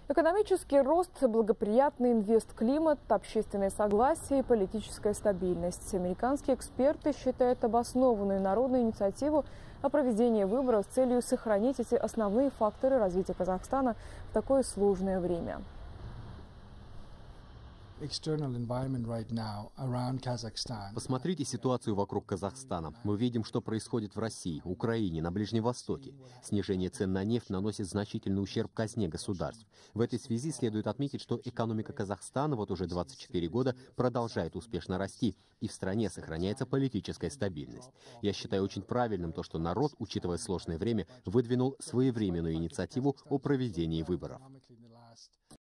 Экономический рост, благоприятный инвестклимат, общественное согласие и политическая стабильность. Американские эксперты считают обоснованную народную инициативу о проведении выборов с целью сохранить эти основные факторы развития Казахстана в такое сложное время. Посмотрите ситуацию вокруг Казахстана. Мы видим, что происходит в России, Украине, на Ближнем Востоке. Снижение цен на нефть наносит значительный ущерб казне государств. В этой связи следует отметить, что экономика Казахстана вот уже 24 года продолжает успешно расти, и в стране сохраняется политическая стабильность. Я считаю очень правильным то, что народ, учитывая сложное время, выдвинул своевременную инициативу о проведении выборов.